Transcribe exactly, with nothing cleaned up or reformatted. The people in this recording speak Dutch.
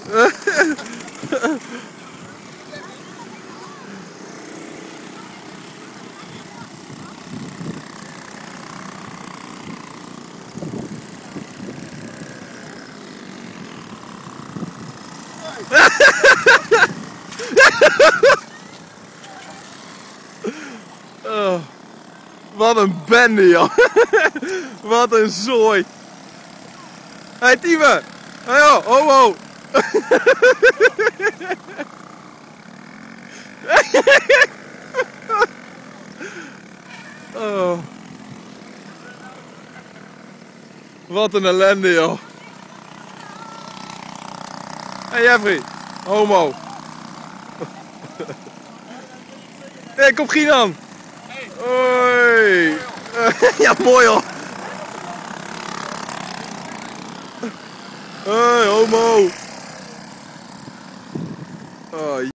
Oh, wat een bende, joh. Wat een zooi. Hé, hey, Tieve. Hé, hey, homo. Oh. Wat een ellende, joh. Hé, hey, Jeffrey. Homo. Hé, hey, kom Gienan. Hoi. Ja, mooi hoor. Hé, hey, homo. Oh,